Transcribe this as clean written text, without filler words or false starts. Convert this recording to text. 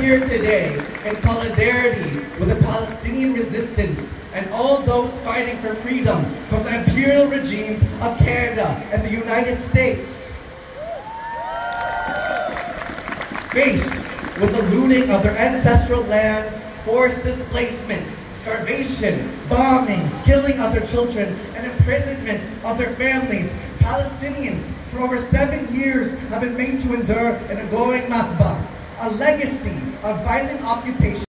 Here today in solidarity with the Palestinian resistance and all those fighting for freedom from the imperial regimes of Canada and the United States. Faced with the looting of their ancestral land, forced displacement, starvation, bombings, killing of their children, and imprisonment of their families, Palestinians for over 7 years have been made to endure an ongoing Nakba, a legacy of violent occupation